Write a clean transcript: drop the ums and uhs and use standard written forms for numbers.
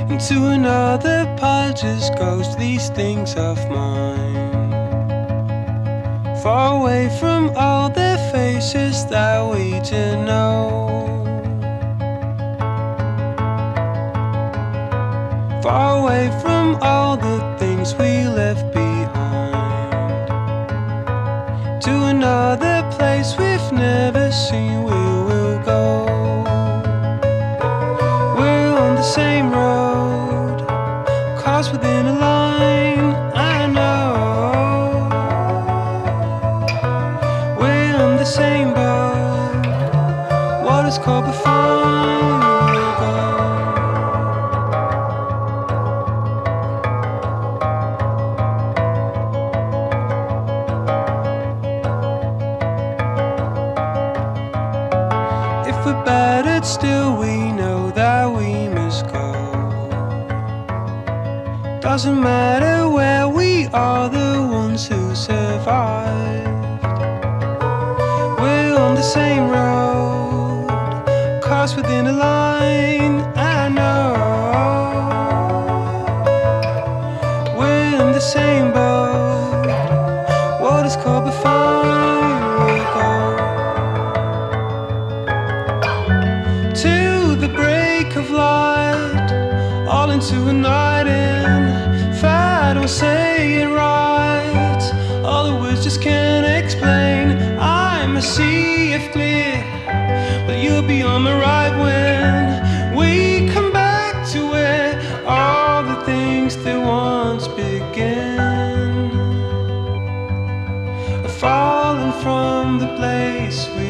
into another pile just goes these things of mine, far away from all the faces that we didn't know, far away from all the things we left behind, to another place we've never seen. We will go. We're on the same road, cars within a line, I know. We're on the same boat, water's cold but fine, we'll go. If we're battered still, we know that we must go. Doesn't matter where we are, the ones who survived. We're on the same road, cars within a line, I know. We're in the same boat, water's cold but fine, we'll go. To the break of light, all into a night in. If I don't say it right, all the words just can't explain. I'm a sea of clear, but you'll be on my right when we come back to where all the things that once began are falling from the place we